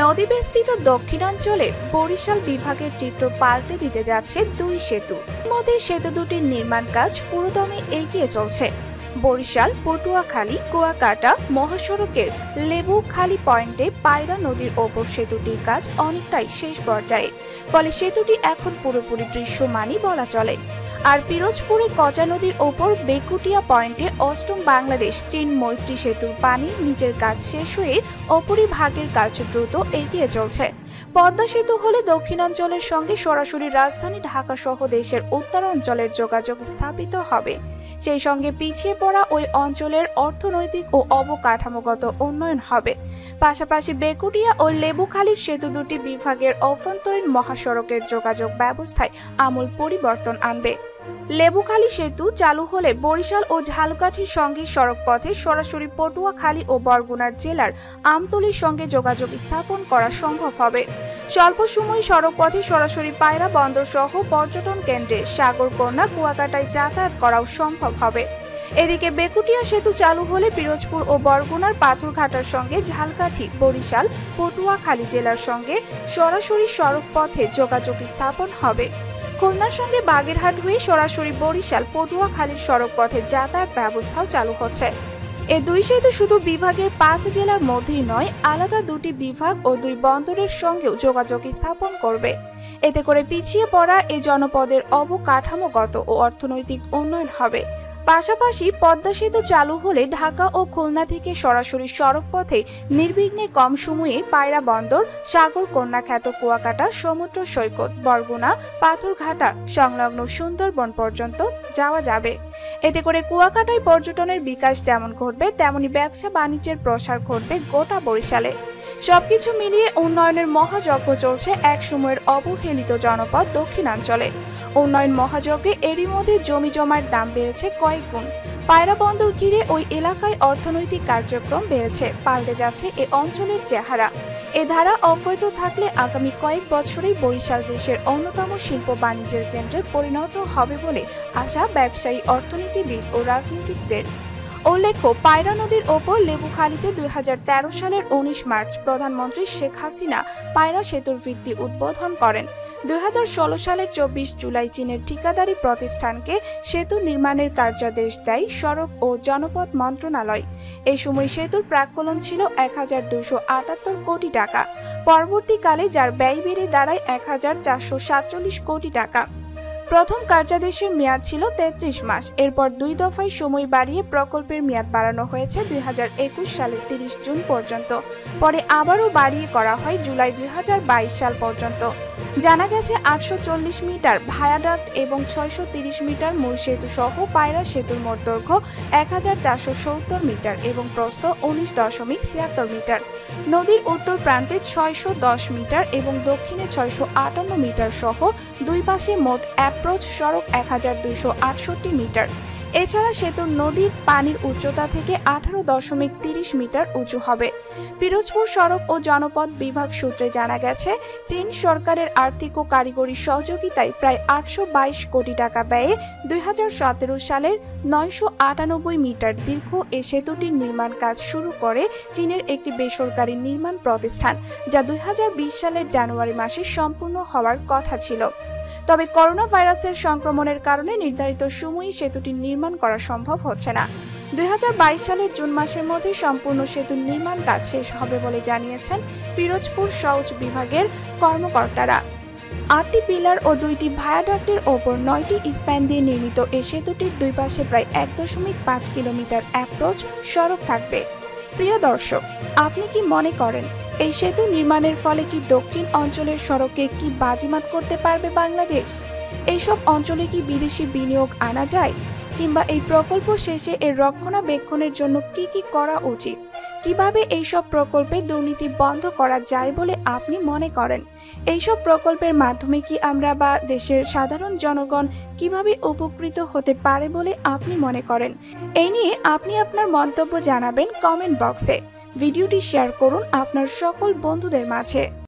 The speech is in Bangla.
নদীবেষ্টিত দক্ষিণাঞ্চলের বরিশাল বিভাগের চিত্র পাল্টে দিতে যাচ্ছে দুই সেতু। মধ্যে সেতু দুটির নির্মাণ কাজ পুরোদমে এগিয়ে চলছে। বরিশাল পটুয়াখালী কুয়াকাটা মহাসড়কের লেবুখালী পয়েন্টে পায়রা নদীর ওপর সেতুটির কাজ অনেকটাই শেষ পর্যায়ে, ফলে সেতুটি এখন পুরোপুরি দৃশ্যমানই বলা চলে। আর পিরোজপুরের কচা নদীর ওপর বেকুটিয়া পয়েন্টে অষ্টম বাংলাদেশ চীন মৈত্রী সেতুর পানির নিচের কাজ শেষ হয়ে অপরিভাগের কাজ দ্রুত এগিয়ে চলছে। পদ্মা সেতু হলে দক্ষিণাঞ্চলের সঙ্গে সরাসরি রাজধানী ঢাকা সহ দেশের উত্তরাঞ্চলের যোগাযোগ স্থাপিত হবে। সেই সঙ্গে পিছিয়ে পড়া ওই অঞ্চলের অর্থনৈতিক ও অবকাঠামোগত উন্নয়ন হবে। পাশাপাশি বেকুটিয়া ও লেবুখালীর সেতু দুটি বিভাগের অভ্যন্তরীণ মহাসড়কের যোগাযোগ ব্যবস্থায় আমূল পরিবর্তন আনবে। লেবুখালী সেতু চালু হলে বরিশাল ও ঝালকাঠির সঙ্গে সড়ক পথে সরাসরি পটুয়াখালী ও বরগুনার জেলার আমতলীর সঙ্গে যোগাযোগ স্থাপন করা সম্ভব হবে। স্বল্প সময় সড়ক পথে সরাসরি পায়রা বন্দর সহ পর্যটন কেন্দ্রে সাগরকন্যা কুয়াকাটায় যাতায়াত করাও সম্ভব হবে। এদিকে বেকুটিয়া সেতু চালু হলে পিরোজপুর ও বরগুনার পাথরঘাটার সঙ্গে ঝালকাঠি বরিশাল পটুয়াখালী জেলার সঙ্গে সরাসরি সড়ক পথে যোগাযোগ স্থাপন হবে। খুলনার সঙ্গে বাগেরহাট হয়ে সরাসরি বরিশাল পটুয়াখালীর সড়ক পথে যাতায়াত ব্যবস্থাও চালু হচ্ছে। এ দুই সেতু শুধু বিভাগের 5 জেলার মধ্যেই নয়, আলাদা দুটি বিভাগ ও 2 বন্দরের সঙ্গেও যোগাযোগ স্থাপন করবে। এতে করে পিছিয়ে পড়া এ জনপদের অবকাঠামোগত ও অর্থনৈতিক উন্নয়ন হবে। পাশাপাশি পদ্মা সেতু চালু হলে ঢাকা ও খুলনা থেকে সরাসরি সড়ক পথে নির্বিঘ্নে কম সময়ে পায়রা বন্দর, সাগরকন্যা খ্যাত কুয়াকাটা সমুদ্র সৈকত, বরগুনা, পাথরঘাটা সংলগ্ন সুন্দরবন পর্যন্ত যাওয়া যাবে। এতে করে কুয়াকাটায় পর্যটনের বিকাশ যেমন ঘটবে, তেমনি ব্যবসা বাণিজ্যের প্রসার ঘটবে গোটা বরিশালে। সবকিছু মিলিয়ে উন্নয়নের মহাযজ্ঞ চলছে এক সময়ের অবহেলিত জনপদ দক্ষিণাঞ্চলে। উন্নয়ন মহাযজ্ঞে এরই মধ্যে জমি জমার দাম বেড়েছে কয়েক গুণ। পায়রা বন্দর ঘিরে ওই এলাকায় অর্থনৈতিক কার্যক্রম বেড়েছে, পাল্টে যাচ্ছে এ অঞ্চলের চেহারা। এ ধারা অব্যাহত থাকলে আগামী কয়েক বছরেই বরিশাল দেশের অন্যতম শিল্প বাণিজ্যের কেন্দ্রে পরিণত হবে বলে আশা ব্যবসায়ী, অর্থনীতিবিদ ও রাজনীতিকদের। উল্লেখ্য, পায়রা নদীর ওপর লেবুখালীতে 2013 সালের 19 মার্চ প্রধানমন্ত্রী শেখ হাসিনা পায়রা সেতুর ভিত্তি উদ্বোধন করেন। 2016 সালের 24 জুলাই চীনের ঠিকাদারি প্রতিষ্ঠানকে সেতু নির্মাণের কার্যাদেশ দেয় সড়ক ও জনপথ মন্ত্রণালয়। এই সময় সেতুর প্রাক্কলন ছিল 1278 কোটি টাকা। পরবর্তীকালে যার ব্যয় বেড়ে দাঁড়ায় 1447 কোটি টাকা। প্রথম কার্যাদেশের মেয়াদ ছিল 33 মাস। এরপর 2 দফায় সময় বাড়িয়ে প্রকল্পের মেয়াদ বাড়ানো হয়েছে 2021 সালের 30 জুন পর্যন্ত। পরে আবারও বাড়িয়ে করা হয় জুলাই 2022 সাল পর্যন্ত। জানা গেছে 840 মিটার ভায়াডাক্ট এবং 630 মিটার মূল সেতু সহ পায়রা সেতুর মোট দৈর্ঘ্য 1470 মিটার এবং প্রস্থ 19.76 মিটার। নদীর উত্তর প্রান্তে 610 মিটার এবং দক্ষিণে 658 মিটার সহ দুই পাশে মোট অ্যাপ্রোচ সড়ক 1268 মিটার। এছাড়া সেতুর নদীর পানির উচ্চতা থেকে 18.30 মিটার উঁচু হবে। পিরোজপুর সড়ক ও জনপথ বিভাগ সূত্রে জানা গেছে, চীন সরকারের আর্থিক ও কারিগরি সহযোগিতায় প্রায় 822 কোটি টাকা ব্যয়ে 2017 সালের 998 মিটার দীর্ঘ এ সেতুটির নির্মাণ কাজ শুরু করে চীনের একটি বেসরকারি নির্মাণ প্রতিষ্ঠান, যা 2020 সালের জানুয়ারি মাসে সম্পূর্ণ হওয়ার কথা ছিল। তবে করোনা ভাইরাসের সংক্রমণের কারণে নির্ধারিত সময়ে সেতুটি নির্মাণ করা সম্ভব হচ্ছে না। 2022 সালের জুন মাসের মধ্যে সম্পূর্ণ সেতুর নির্মাণ কাজ শেষ হবে বলে জানিয়েছেন পিরোজপুর সওজ বিভাগের কর্মকর্তারা। 8টি পিলার ও 2টি ভায়াডাক্টের ওপর 9টি স্প্যান দিয়ে নির্মিত এই সেতুটির দুই পাশে প্রায় 1.5 কিলোমিটার অ্যাপ্রোচ সড়ক থাকবে। প্রিয় দর্শক, আপনি কি মনে করেন এই সেতু নির্মাণের ফলে কি দক্ষিণ অঞ্চলের সড়কে কি বাজিমাত করতে পারবে বাংলাদেশ? এইসব অঞ্চলে কি বিদেশি বিনিয়োগ আনা যায়? কিংবা এই প্রকল্প শেষে এর রক্ষণাবেক্ষণের জন্য কি কি করা উচিত? কিভাবে এইসব প্রকল্পে দুর্নীতি বন্ধ করা যায় বলে আপনি মনে করেন? এইসব প্রকল্পের মাধ্যমে কি আমরা বা দেশের সাধারণ জনগণ কিভাবে উপকৃত হতে পারে বলে আপনি মনে করেন? এই নিয়ে আপনি আপনার মন্তব্য জানাবেন কমেন্ট বক্সে। ভিডিওটি শেয়ার করুন আপনার সকল বন্ধুদের মাঝে।